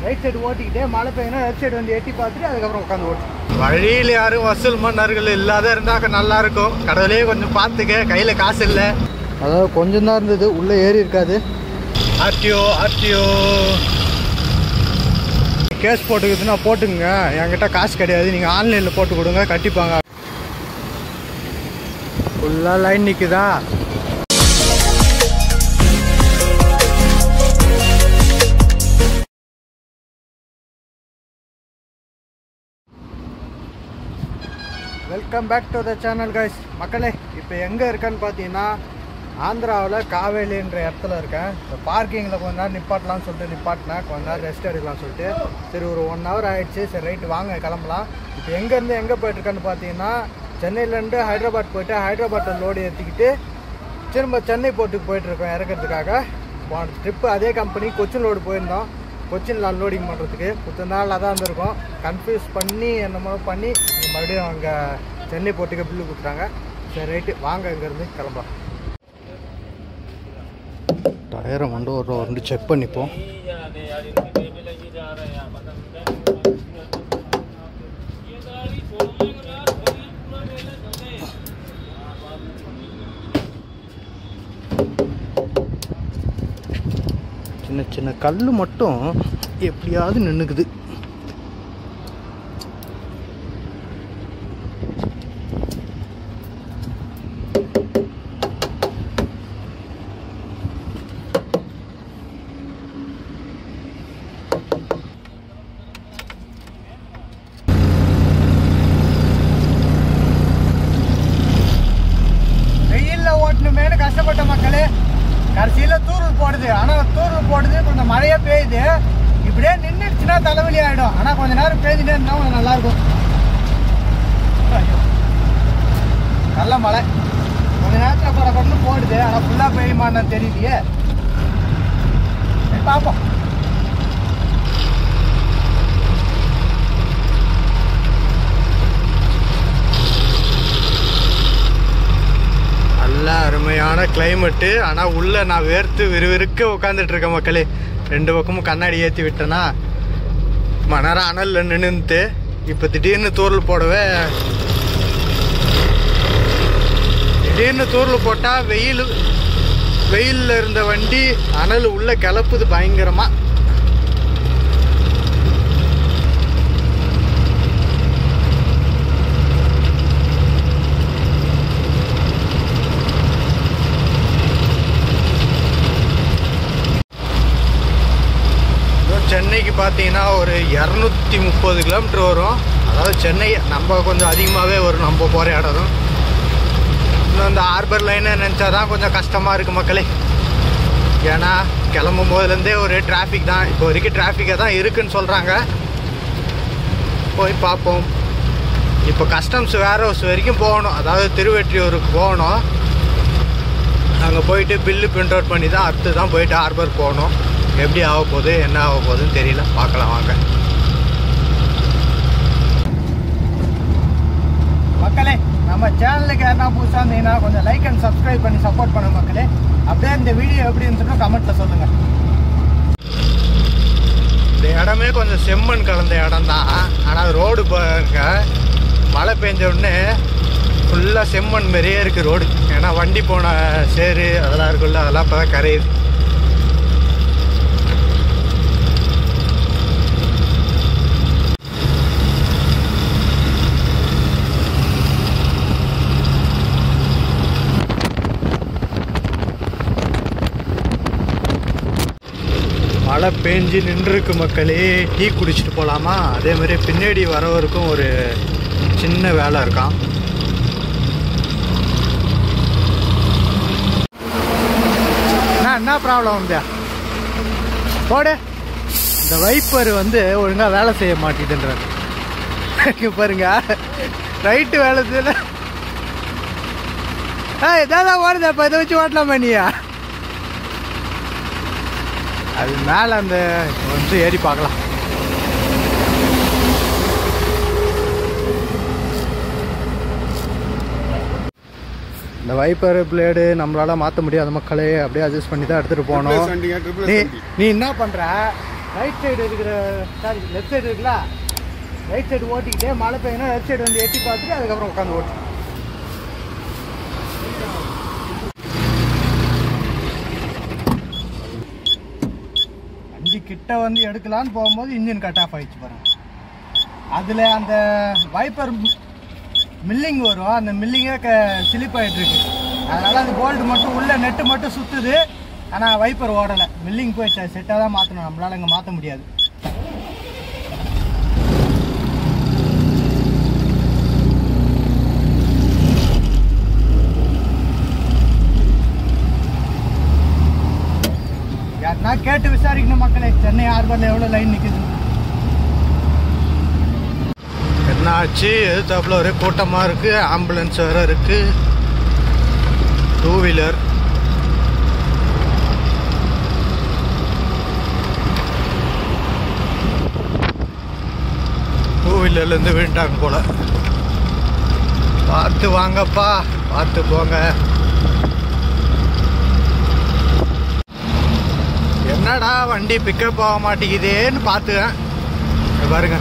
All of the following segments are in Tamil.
ரைட் சைடு ஓட்டிக்கிட்டே மழை பெய்யுனா லெஃப்ட் சைடு வந்து எட்டி பார்த்துட்டு அதுக்கப்புறம் உட்காந்து ஓட்டு. வழியில் யாரும் வசூல் மன்னர்கள் இல்லாத இருந்தாக்க நல்லா இருக்கும். கடவுளே கொஞ்சம் பார்த்துக்க, கையில் காசு இல்லை. அதாவது கொஞ்சம் தான் இருந்தது, உள்ளே ஏறி இருக்காது. ஆர்டிஓ கேஸ் போட்டுக்குதுன்னா போட்டுங்க, என்கிட்ட காசு கிடையாது, நீங்கள் ஆன்லைனில் போட்டு கொடுங்க, கட்டிப்பாங்க. ஃபுல்லாக லைன் நிற்குதா? Welcome back to the channel guys. மக்களே, இப்போ எங்கே இருக்கேன்னு பார்த்தீங்கன்னா ஆந்திராவில் காவேலின்ற இடத்துல இருக்கேன். இப்போ பார்க்கிங்கில் கொஞ்ச நேரம் நிப்பாட்டலாம்னு சொல்லிட்டு நிப்பாட்டினேன், கொஞ்ச நேரம் ரெஸ்ட் எடுக்கலாம்னு சொல்லிட்டு. சரி, ஒரு 1 hour ஆகிடுச்சு. சரி ரைட்டு வாங்க கிளம்பலாம். இப்போ எங்கேருந்து எங்கே போயிட்டுருக்கேன்னு பார்த்தீங்கன்னா சென்னையிலேருந்து ஹைதராபாத் போய்ட்டு ஹைதராபாத்தில் லோடு ஏற்றிக்கிட்டு திரும்ப சென்னை போர்ட்டுக்கு போயிட்டுருக்கோம் இறக்கிறதுக்காக. போன ட்ரிப்பு அதே கம்பெனி கொச்சின் லோடு போயிருந்தோம். கொச்சினில் அன்லோடிங் பண்ணுறதுக்கு கொஞ்ச நாள் தான் இருந்திருக்கோம். கன்ஃபியூஸ் பண்ணி என்னமோ பண்ணி மறுபடியும் அங்கே சென்னை போர்ட்டுக்கு பில்லு கொடுத்துட்டாங்க. சரி ரைட்டு வாங்க இங்கேருந்து கிளம்பலாம். டயரை வந்து ஒரு செக் பண்ணிப்போம். சின்ன சின்ன கல் மட்டும் எப்படியாவது நின்றுக்குது. வெயிலில் ஓட்டணுமேனு கஷ்டப்பட்ட மக்களே, கடைசியில் தூரல் போடுது. ஆனால் தூரல் போடுது, கொஞ்சம் மழையே பெய்யுது. இப்படியே நின்றுடுச்சுன்னா தலைவலி ஆகிடும். ஆனால் கொஞ்சம் நேரம் பெய்ஞ்சுட்டே இருந்தால் கொஞ்சம் நல்லாயிருக்கும். நல்ல மழை கொஞ்சம் நேரத்தில் கொண்டு போடுது. ஆனால் ஃபுல்லாக பெய்யுமான்னு தெரியலையே, பார்ப்போம். நல்ல அருமையான கிளைமேட்டு. ஆனால் உள்ளே நான் வேர்த்து விறுவிறுக்க உட்காந்துட்ருக்கேன் மக்களே. 2 பக்கமும் கண்ணாடி ஏற்றி விட்டேன்னா மணரம் அனலில் நின்றுட்டு இப்போ திடீர்னு தூரல் போடவே, திடீர்னு தூரல் போட்டால் வெயிலில் இருந்த வண்டி அனல் உள்ளே கிளப்புது பயங்கரமாக. சென்னைக்கு பார்த்தீங்கன்னா ஒரு 230 கிலோமீட்டர் வரும். அதாவது சென்னை நம்ம கொஞ்சம் அதிகமாகவே வரும் நம்ம போகிற இடம். இன்னும் இந்த ஹார்பர் லைனை நினச்சா தான் கொஞ்சம் கஷ்டமாக இருக்குது மக்களே. ஏன்னா கிளம்பும் போதுலேருந்தே ஒரு டிராஃபிக் தான். இப்போ வரைக்கும் டிராஃபிக்காக தான் இருக்குதுன்னு சொல்கிறாங்க. போய் பார்ப்போம். இப்போ கஸ்டம்ஸ் வேர் ஹவுஸ் வரைக்கும் போகணும், அதாவது திருவெற்றியூருக்கு போகணும். அங்கே போயிட்டு பில்லு பிரிண்ட் அவுட் பண்ணி தான் அடுத்து தான் போயிட்டு ஹார்பர் போகணும். எப்படி ஆக போகுது என்ன ஆக போகுதுன்னு தெரியல, பார்க்கலாம் வாங்க மக்களே. நம்ம சேனலுக்கு யாருன்னா புதுசாக இருந்தீங்கன்னா கொஞ்சம் லைக் அண்ட் சப்ஸ்கிரைப் பண்ணி சப்போர்ட் பண்ணுங்க மக்களே. அப்படியே இந்த வீடியோ எப்படி இருந்துச்சுன்னா கமெண்ட்டில் சொல்லுங்கள். இந்த இடமே கொஞ்சம் செம்மண் கலந்த இடம் தான். ஆனால் ரோடு பாருங்க, மழை பெஞ்ச உடனே ஃபுல்லாக செம்மண் மாரியே இருக்குது ரோடு. ஏன்னா வண்டி போன சேரு அதெல்லாம் இருக்குல்ல, அதெல்லாம் இப்போ தான் கரையுது. மழை பெஞ்சு நின்றுருக்கு மக்களே. டீ குடிச்சிட்டு போகலாமா? அதே மாதிரி பின்னாடி வரவருக்கும் ஒரு சின்ன வேலை இருக்கான். என்ன ப்ராப்ளம் வந்து போடு. இந்த வைப்பர் வந்து ஒழுங்காக வேலை செய்ய மாட்டேதுன்றாங்க பாருங்க. ரைட்டு வேலை செய்யல. இதான் ஓடுது. அப்போ இதை வச்சு ஓட்டலாமா நீயா? அது மேலே அந்த வந்து ஏறி பார்க்கலாம். இந்த வைப்பர் பிளேடு நம்மளால மாற்ற முடியாத மக்களே. அப்படியே அட்ஜஸ்ட் பண்ணி தான் எடுத்துகிட்டு போகணும். நீ என்ன பண்ணுற? ரைட் சைடு இருக்கிற சாரி லெஃப்ட் சைடு இருக்குல்ல, ரைட் சைடு ஓட்டிக்கிட்டே மழை பெய்யணும், லெஃப்ட் சைடு வந்து எட்டி பார்த்துட்டு அதுக்கப்புறம் உட்காந்து ஓட்டு. வண்டி கிட்ட வந்து எடுக்கலான்னு போகும்போது இன்ஜின் கட் ஆஃப் ஆகிடுச்சு பாருங்க. அதில் அந்த வைப்பர் மில்லிங் வரும், அந்த மில்லிங்கே ஸ்லிப் ஆகிட்டு இருக்கு. அதனால் அந்த போல்டு மட்டும் உள்ள நெட்டு மட்டும் சுற்றுது, ஆனால் வைப்பர் ஓடலை. மில்லிங் போய் செட்டாக தான் மாற்றணும், நம்மளால் இங்கே மாற்ற முடியாது. யாருன்னா கேட்டு விசாரிக்கணும் மக்களே, சென்னை ஹார்பரில் எவ்வளோ லைன் நிற்குது. என்ன ஆச்சு, எதிர்த்தாப்புல ஒரே கூட்டமாக இருக்குது, ஆம்புலன்ஸ் வேறு இருக்குது, டூ வீலர். டூ வீலர்லேருந்து விழுந்தாங்க போல. பார்த்து வாங்கப்பா, பார்த்து போங்க. என்னடா வண்டி பிக்கப் ஆக மாட்டேங்குதேன்னு பார்த்துக்கேன். பாருங்க,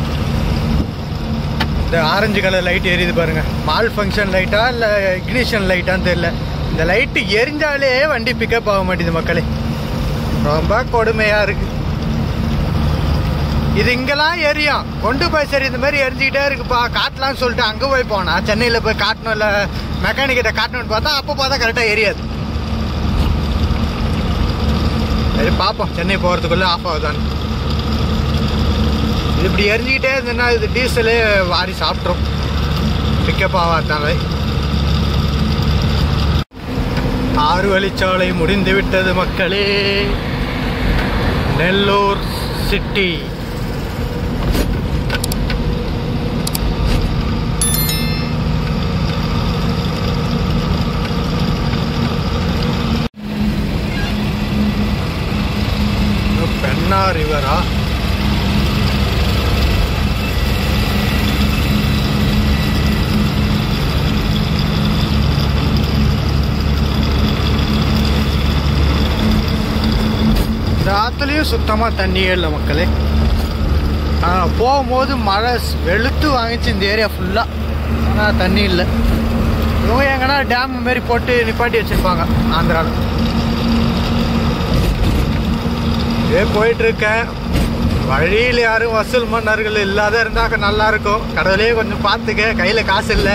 இந்த ஆரஞ்சு கலர் லைட் எரியுது பாருங்க. மால் ஃபங்க்ஷன் லைட்டா இல்லை இக்னிஷன் லைட்டான்னு தெரியல. இந்த லைட்டு எரிஞ்சாலே வண்டி பிக்கப் ஆக மாட்டேங்குது மக்களே. ரொம்ப கொடுமையாக இருக்குது. இது இங்கெல்லாம் எரியும், கொண்டு போய் சரி இந்த மாதிரி எரிஞ்சிக்கிட்டே இருக்குப்பா காட்டலான்னு சொல்லிட்டு அங்கே போய் போனால், சென்னையில் போய் காட்டணும் இல்லை மெக்கானிக்கிட்ட காட்டணும்னு பார்த்தா அப்போ பார்த்தா கரெக்டாக எரியாது. சரி பார்ப்போம், சென்னை போகிறதுக்குள்ளே ஆஃப் ஆகுதான்னு. இது இப்படி எரிஞ்சிக்கிட்டே இருந்ததுன்னா இது டீசலே வாரி சாப்பிட்ரும், பிக்கப் ஆகாதாலே. 6 வழிச்சாலை முடிந்து விட்டது மக்களே, நெல்லூர் சிட்டி. பெண்ணா ரிவரா? இந்த ஆற்றுலையும் சுத்தமாக தண்ணியே இல்லை மக்களே. போகும்போது மழை வெளுத்து வாங்கிச்சு இந்த ஏரியா ஃபுல்லாக, ஆனால் தண்ணி இல்லை. இவங்க எங்கன்னா டேம் மாரி போட்டு நிப்பாட்டி வச்சுருப்பாங்க ஆந்திராவில். இதே போயிட்டுருக்கேன், வழியில் யாரும் வசூல் மன்னர்கள் இல்லாத இருந்தாக்க நல்லாயிருக்கும். கடவுளே கொஞ்சம் பார்த்துக்க, கையில் காசு இல்லை.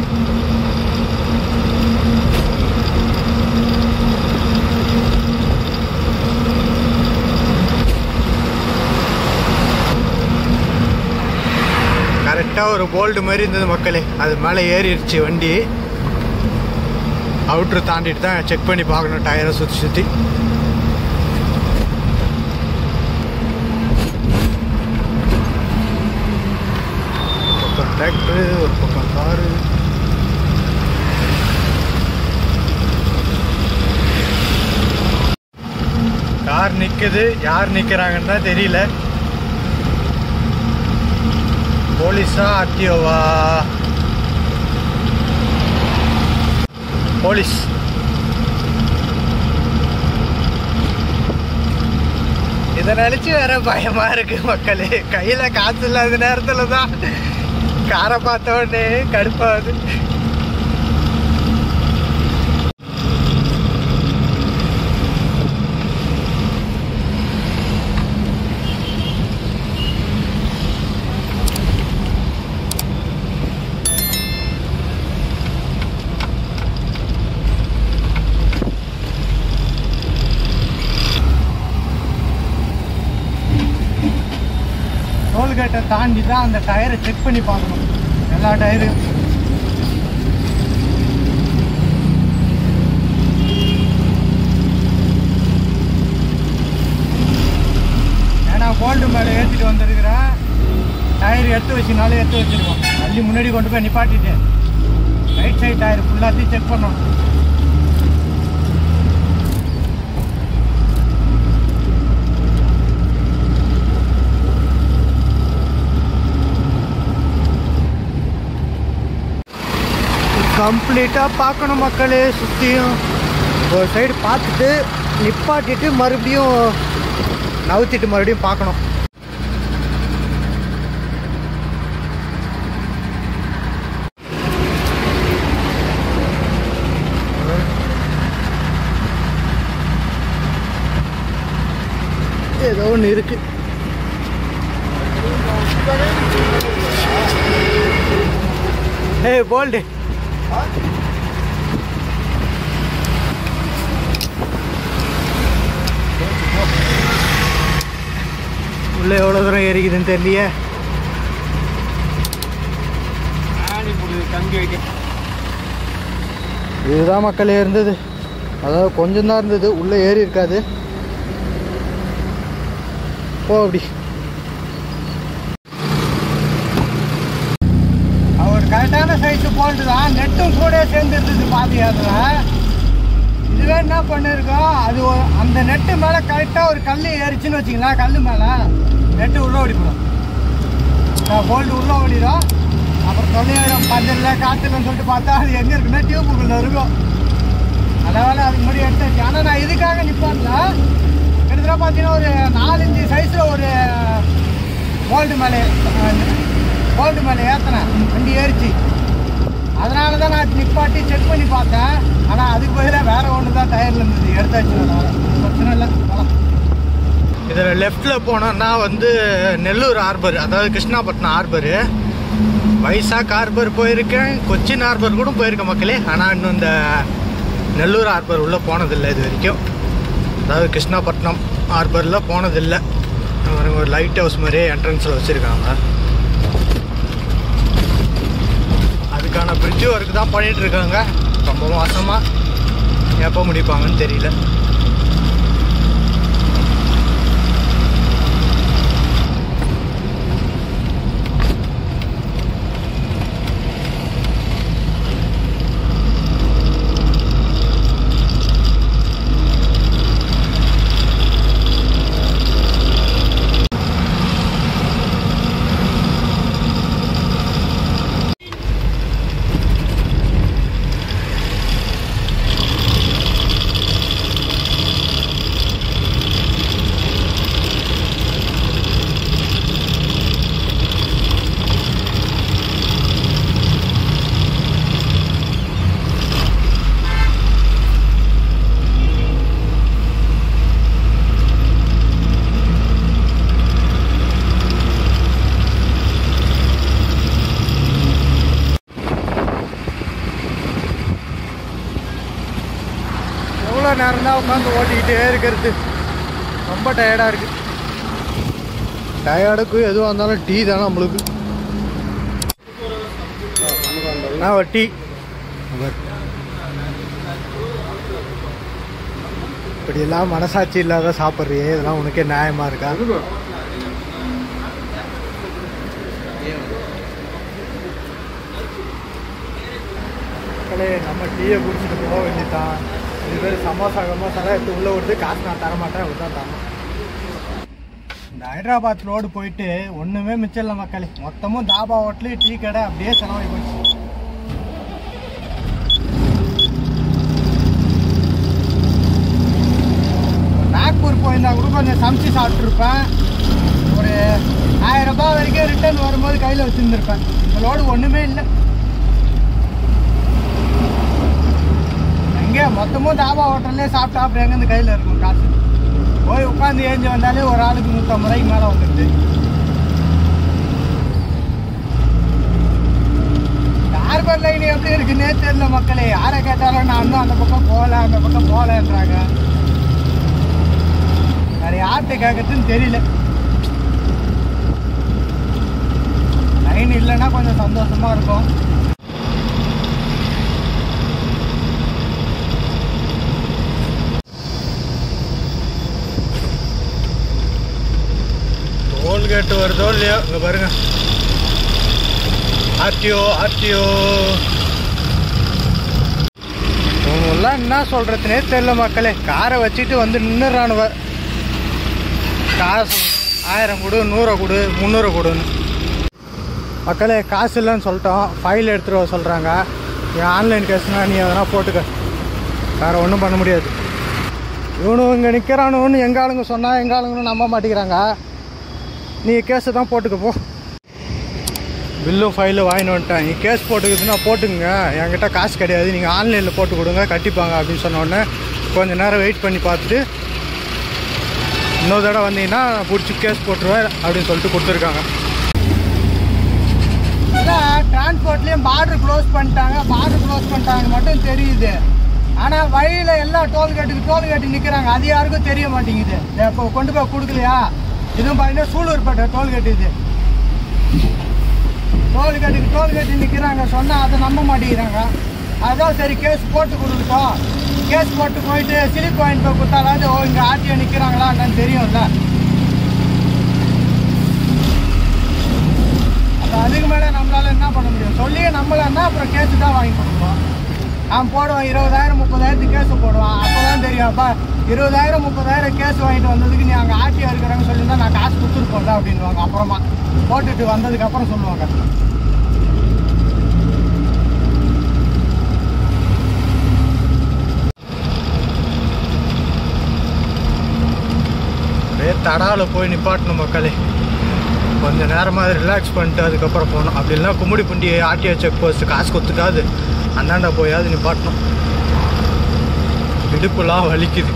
கரெக்டாக ஒரு போல்டு மாதிரி இருந்தது மக்களே, அது மேலே ஏறிடுச்சு வண்டி. அவுட்ரு தாண்டிட்டு தான் செக் பண்ணி பார்க்கணும் டயரை சுற்றி சுற்றி. டிராக்டரு, ஒரு பக்கம் காரு. கார் நிற்குது, யார் நிற்கிறாங்கன்னு தான் தெரியல. போலீஸா ஆர்டிஓவா? போலீஸ். இதை நினைச்சு வேற பயமா இருக்கு மக்களே. கையில காசு இல்லாத நேரத்துல தான் காரை பார்த்த உடனே கடுப்பாகுது. டோல்கேட்டை தாண்டி தான் அந்த டயரை செக் பண்ணி பார்க்கணும், எல்லா டயரும். ஏன்னா கோல்டு மேலே ஏற்றிட்டு வந்துருக்கிறேன், டயர் எடுத்து வச்சுனாலும் எடுத்து வச்சுருக்கோம். தள்ளி முன்னாடி கொண்டு போய் நிப்பாட்டிட்டு ரைட் சைடு டயர் ஃபுல்லாத்தையும் செக் பண்ணணும். கம்ப்ளீட்டாக பார்க்கணும் மக்களே, சுற்றியும் ஒரு சைடு பார்த்துட்டு நிப்பாட்டிட்டு மறுபடியும் நவுத்திட்டு மறுபடியும் பார்க்கணும். ஏதோ ஒன்று இருக்கு. ஏய் போல்டு உள்ள எவ்வளோ தூரம் ஏறிக்குதுன்னு தெரியலையே. இதுதான் மக்களே இருந்தது. அதாவது கொஞ்சம் தான் இருந்தது, உள்ளே ஏறி இருக்காது. போ அப்படி. அவர் கரெக்டான சைஸு போல்ட்டு தான், நெட்டும் கூட சேர்ந்து இருந்தது பாதியாதில். இதுவே என்ன பண்ணியிருக்கோம், அது அந்த நெட்டு மேலே கரெக்டாக ஒரு கல் ஏறிச்சுன்னு வச்சிங்களா, கல் மேலே நெட்டு உள்ளே ஓடிப்படும். போல்ட்டு உள்ளே ஓடிடும். அப்புறம் தொல்லையிடம் பஞ்சலில் காற்றுலன்னு சொல்லிட்டு பார்த்தா அது எங்கே இருக்குன்னா டியூப்புக்குள்ளே இருக்கும். அதனால் அதுக்கு முன்னாடி எடுத்தாச்சு. ஆனால் நான் இதுக்காக நிற்பான்ல, கிட்டத்தட்ட பார்த்தீங்கன்னா ஒரு 4-5 சைஸில் ஒரு போல்ட்டு மேலே ஏற்றினேன், வண்டி ஏறிச்சு. அதனால தான் நான் நிப்பாட்டி செக் பண்ணி பார்த்தேன். ஆனால் அதுக்கு பதிலாக வேறு ஒன்று தான் டயரில் இருந்தது, எடுத்தாச்சு. பிரச்சனை இல்லை. இதில் லெஃப்டில் போனோன்னா வந்து நெல்லூர் ஹார்பர், அதாவது கிருஷ்ணாபட்டினம் ஹார்பரு. வைசாக் ஹார்பர் போயிருக்கேன், கொச்சின் ஹார்பர் கூட போயிருக்கேன் மக்களே. ஆனால் இன்னும் இந்த நெல்லூர் ஹார்பர் உள்ளே போனதில்லை இது வரைக்கும். அதாவது கிருஷ்ணாபட்டினம் ஹார்பரில் போனதில்லை. ஒரு லைட் ஹவுஸ் மாதிரியே என்ட்ரன்ஸில் வச்சுருக்காங்க. அதுக்கான பிரிட்ஜ் ஒர்க் தான் பண்ணிகிட்ருக்காங்க. ரொம்ப மாதமாக எப்போ முடிப்பாங்கன்னு தெரியல. நேரம் தான் உட்காந்து ஓட்டிக்கிட்டே இருக்கிறது, ரொம்ப டயர்டாக இருக்குது. டயர்டுக்கு எதுவாக இருந்தாலும் டீ தானே நம்மளுக்கு. நான் ஒரு டீ. இப்படியெல்லாம் மனசாட்சி இல்லாத சாப்பிட்றியே, இதெல்லாம் உனக்கே நியாயமாக இருக்கா? நம்ம டீயை குடிச்சிட்டு போக வேண்டியதான். இது பேர் சமோசா எடுத்து உள்ளே விடுது, காசு நான் தரமாட்டேன், அப்படிதான் தரணும். இந்த ஹைதராபாத் ரோடு போயிட்டு ஒன்றுமே மிச்சம் இல்லை மக்களே. மொத்தமும் தாபா ஹோட்டலு, டீ கடை அப்படியே செலவாகி போச்சு. நாக்பூர் போயிருந்தா கூட கொஞ்சம் சமைச்சு சாப்பிட்ருப்பேன். ஒரு 1000 ரூபாய் வரைக்கும் ரிட்டர்ன் வரும்போது கையில் வச்சுருந்துருப்பேன். இந்த ரோடு ஒன்றுமே இல்லை. இங்கே மொத்தமும் தாபா ஹோட்டல்லே சாப்பிட்டா அப்புறம் எங்கேருந்து கையில் இருக்கும் காசு? போய் உட்காந்து ஏஞ்சி வந்தாலே ஒரு ஆளுக்கு 150 ரூபாய்க்கு மேலே வந்துடுது. ஹார்பர் லைன் எப்படி இருக்குன்னே தெரியல மக்களே. யாரை கேட்டாலும் நான் இன்னும் அந்த பக்கம் போகலன்றாங்க. வேறு யார்கிட்ட கேட்கறதுன்னு தெரியல. லைன் இல்லைன்னா கொஞ்சம் சந்தோஷமாக இருக்கும். டோல்கேட்டு வருதோ இல்லையோ, இங்கே பாருங்க, ஆர்டிஓ. இவங்கெல்லாம் என்ன சொல்கிறதுனே தெரியல மக்களே. காரை வச்சுட்டு வந்து நின்றுறானுவ. காசு 1000 கொடு, 100 கொடு, 300 கொடுன்னு. மக்களே காசு இல்லைன்னு சொல்லிட்டோம். ஃபைல் எடுத்துகிட்டு வர சொல்கிறாங்க. என் ஆன்லைன் கேஸ்னால் நீ அதெல்லாம் போட்டுக்க, வேறு ஒன்றும் பண்ண முடியாது. இவனு இங்கே நிற்கிறானுன்னு எங்கள் ஆளுங்க சொன்னால் எங்கள் ஆளுங்களும் நம்ப மாட்டேங்கிறாங்க. நீ கேஸை தான் போட்டுக்க போ. பில்லும் ஃபைலும் வாங்கிட்டு வந்துட்டேன். நீ கேஸ் போட்டுக்குதுன்னா போட்டுங்க, என்கிட்ட காசு கிடையாது, நீங்கள் ஆன்லைனில் போட்டு கொடுங்க கட்டிப்பாங்க அப்படின்னு சொன்னோடனே கொஞ்சம் நேரம் வெயிட் பண்ணி பார்த்துட்டு இன்னொரு தடவை வந்தீங்கன்னா பிடிச்சி கேஸ் போட்டுருவேன் அப்படின்னு சொல்லிட்டு கொடுத்துருக்காங்க. இல்லை டிரான்ஸ்போர்ட்லேயும் பார்டர் க்ளோஸ் பண்ணிட்டாங்க மட்டும் தெரியுது. ஆனால் வழியில் எல்லா டோல்கேட்டுக்கு நிற்கிறாங்க. அது யாருக்கும் தெரிய மாட்டேங்குது. இப்போ கொண்டு போய் கொடுக்கலையா? இதுவும் பார்த்தீங்கன்னா சூலூர்பேட்டை டோல்கேட். இது டோல்கேட்டு நிற்கிறாங்க. சொன்னால் அதை நம்ப மாட்டேங்கிறாங்க. அதான் சரி கேஸ் போட்டு கொடுத்துட்டோம். கேஸ் போட்டு போயிட்டு ஸ்லிப் வாங்கிட்டு போய் கொடுத்தாலாவது இங்கே ஆர்டிஓ நிற்கிறாங்களா என்னன்னு தெரியும்ல. அப்போ அதுக்கு மேலே நம்மளால என்ன பண்ண முடியும்? சொல்லியே நம்மளன்னா அப்புறம் கேஸு தான் வாங்கி கொடுப்போம். அவன் போடுவான் 20,000 30,000 கேஸு போடுவான். அப்போ தான் தெரியும், அப்பா 20,000 30,000 கேஸ் வாங்கிட்டு வந்ததுக்கு நீ அங்கே ஆர்டிஓ இருக்கிறாங்கன்னு சொல்லியிருந்தா நான் காசு கொடுத்துருப்போம்ல அப்படின்வாங்க. அப்புறமா போட்டுட்டு வந்ததுக்கப்புறம் சொல்லுவாங்க. தடாவில் போய் நிப்பாட்டணும் மக்களே. கொஞ்சம் நேரமாக ரிலாக்ஸ் பண்ணிட்டு அதுக்கப்புறம் போகணும். அப்படி இல்லைனா கும்மிடிப்பூண்டி ஆர்டிஓ செக் போஸ்ட்டு காசு கொடுத்துக்காது அந்தாண்ட போயாவது நிப்பாட்டணும். இடுப்புலாம் வலிக்குது.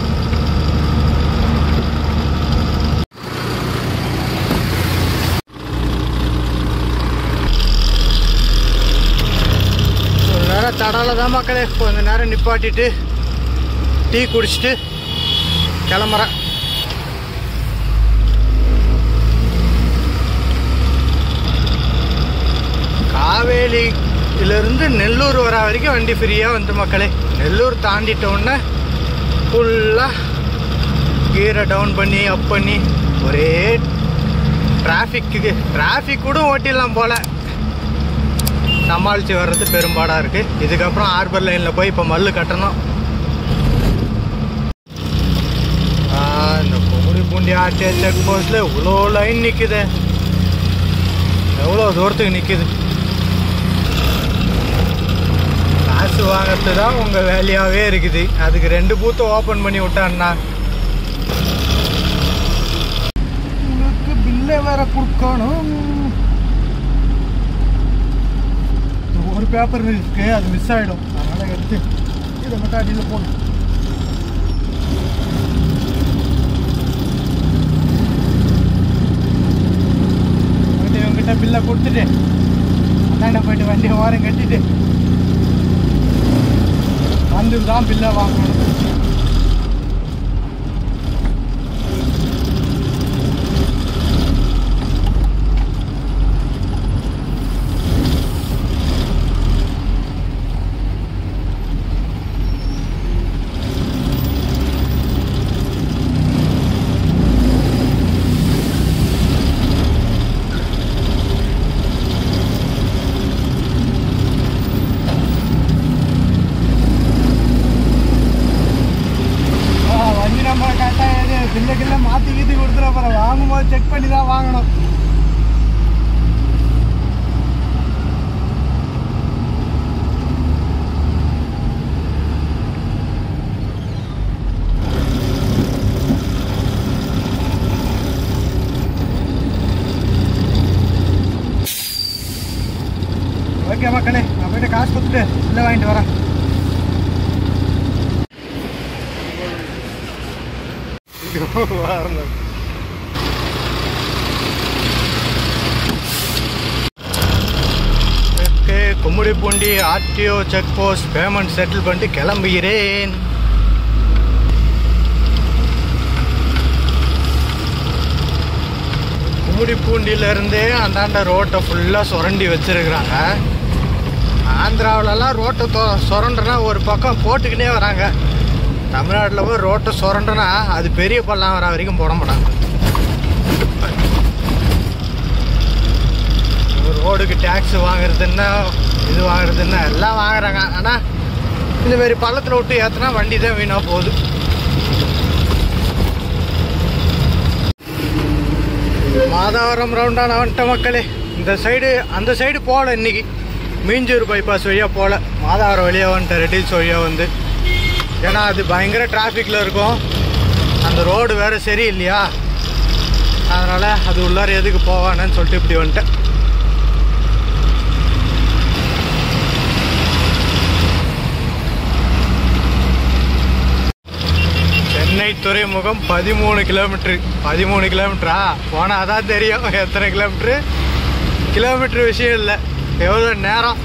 ஒரு நேரம் தடாவில் தான் மக்களே கொஞ்சம் நேரம் நிப்பாட்டிட்டு டீ குடிச்சிட்டு கிளம்புறேன். காவேலியிலேருந்து நெல்லூர் வர வரைக்கும் வண்டி ஃப்ரீயாக வந்து மக்களே. நெல்லூர் தாண்டிட்டோன்னே ஃபுல்லாக கீரை டவுன் பண்ணி அப் பண்ணி ஒரே டிராஃபிக் கூட ஓட்டிடலாம் போல். சமாளித்து வர்றது பெரும்பாடாக இருக்குது. இதுக்கப்புறம் ஹார்பர் லைனில் போய் இப்போ மல்லு கட்டணும். இந்த கும்மிடிப்பூண்டி ஆர்டிஓ செக் போஸ்ட்டில் இவ்வளோ லைன் நிற்குது. எவ்வளோ தூரத்துக்கு நிற்குது. காசு வாங்கிறது தான் உங்கள் வேலையாகவே இருக்குது. அதுக்கு 2 பூத்தை ஓப்பன் பண்ணி விட்டான்னா உங்களுக்கு பில்லை வேற கொடுக்கணும். ஒரு பேப்பர் இருக்கு, அது மிஸ் ஆகிடும். அதனால் எடுத்து இதை மட்டும் அடியில் போடும். இவங்ககிட்ட பில்லை கொடுத்துட்டு அந்தாண்ட போயிட்டு வண்டியை ஓரம் கட்டிட்டு வந்து தான் பில்லை வாங்கணும். பில்லுக்குள்ள மாற்றி கீத்தி கொடுத்துட அப்புறம் வாங்கும்போது செக் பண்ணி தான் வாங்கணும். ஓகே மக்களே, நான் போய்ட்டு காசு கொடுத்துட்டு பில்லை வாங்கிட்டு வரேன். Gummidipoondi RTO check post payment settle பண்ணிட்டு கிளம்புகிறேன். கும்மிடிப்பூண்டியிலேருந்தே அந்தாண்ட ரோட்டை ஃபுல்லாக சுரண்டி வச்சுருக்குறாங்க. ஆந்திராவிலலாம் ரோட்டை சுரண்டுனா ஒரு பக்கம் போட்டுக்கினே வராங்க. தமிழ்நாட்டில் போய் ரோட்டை சுரண்டுனா அது பெரிய பள்ளம் வர வரைக்கும் போட மாட்டாங்க. ஒரு ரோடுக்கு டேக்ஸ் வாங்குறதுன்னா இது வாங்குறதுன்னா எல்லாம் வாங்குறாங்க. ஆனால் இந்தமாரி பள்ளத்தில் விட்டு ஏற்றினா வண்டி தான் வீணாக போகுது. மாதாவரம் ரவுண்டான வந்துட்ட மக்களே. இந்த சைடு அந்த சைடு போகல இன்னைக்கு. மீஞ்சூர் பைபாஸ் வழியாக போகல, மாதாவரம் வழியாக வந்துட்டேன். ரெட்டில்ஸ் வழியாக வந்து, ஏன்னா அது பயங்கர டிராஃபிக்கில் இருக்கும். அந்த ரோடு வேறு சரியில்லையா, அதனால் அது உள்ளார எதுக்கு போவானேன்னு சொல்லிட்டு இப்படி வந்துட்டேன். சென்னை துறைமுகம் 13 கிலோமீட்ரு. 13 கிலோமீட்டரா? போனால் அதான் தெரியும் எத்தனை கிலோமீட்ரு. கிலோமீட்ரு விஷயம் இல்லை, எவ்வளோ நேரம்.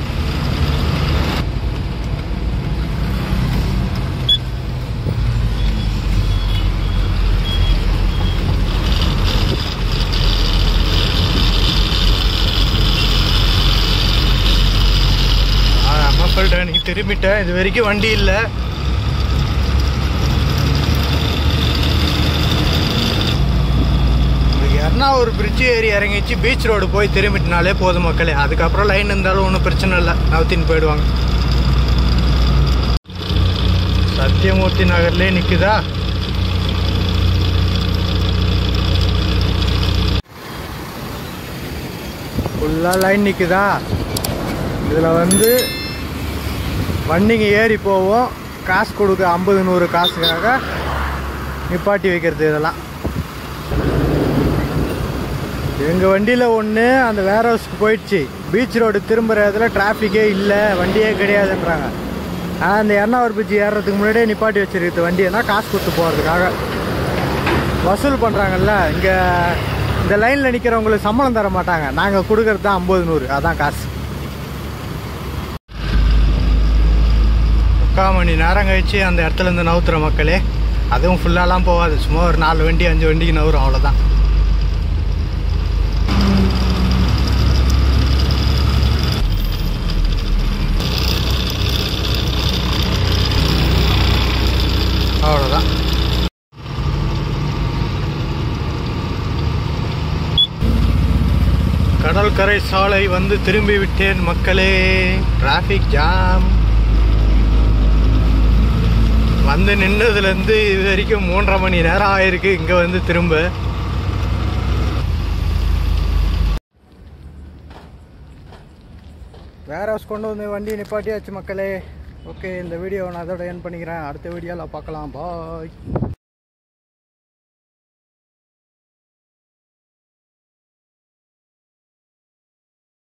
நீ திரும்பிட்டேன், இது வரைக்கும் வண்டி இல்லை. ஒரு பிரிட்ஜு ஏறி இறங்கிச்சு பீச் ரோடு போய் திரும்பிட்டினாலே போதும் மக்களே. அதுக்கப்புறம் லைன் இருந்தாலும் ஒன்றும் பிரச்சனை இல்லை, நவுத்தின்னு போயிடுவாங்க. சத்தியமூர்த்தி நகர்லேயே நிற்குதா. ஃபுல்லாக லைன் நிற்குதா. இதில் வந்து வண்டிங்க ஏறி போவோம், காசு கொடுக்க 50-100 காசுக்காக நிப்பாட்டி வைக்கிறது. இதெல்லாம் எங்கள் வண்டியில் ஒன்று அந்த வேர் ஹவுஸ்க்கு போயிடுச்சு. பீச் ரோடு திரும்புகிற இடத்துல டிராஃபிக்கே இல்லை, வண்டியே கிடையாதுன்றாங்க. ஆனால் அந்த எர்ணாவூர் பிரிட்ஜ் ஏறுறதுக்கு முன்னாடியே நிப்பாட்டி வச்சுருக்குது வண்டியைனா காசு கொடுத்து போகிறதுக்காக. வசூல் பண்ணுறாங்கல்ல, இங்கே இந்த லைனில் நிற்கிறவங்களுக்கு சம்பளம் தர மாட்டாங்க, நாங்கள் கொடுக்கறது தான் 50-100, அதான் காசு. 3/4 மணி நேரம் கழிச்சு அந்த இடத்துலேருந்து நவுத்துற மக்களே. அதுவும் ஃபுல்லாலாம் போகாது, சும்மா ஒரு 4 வண்டி 5 வண்டிக்கு நவுறும், அவ்வளோதான். அவ்வளோதான். கடற்கரை சாலை வந்து திரும்பி விட்டேன் மக்களே. டிராஃபிக் ஜாம் வந்து நின்னதுலேருந்து இது வரைக்கும் 3.5 மணி நேரம் ஆயிருக்கு. இங்கே வந்து திரும்ப வேர் ஹவுஸ் கொண்டு வந்து வண்டி நிப்பாட்டியாச்சு மக்களே. ஓகே, இந்த வீடியோவை நான் அதோட என் பண்ணிக்கிறேன். அடுத்த வீடியோவில் பார்க்கலாம். பாய்.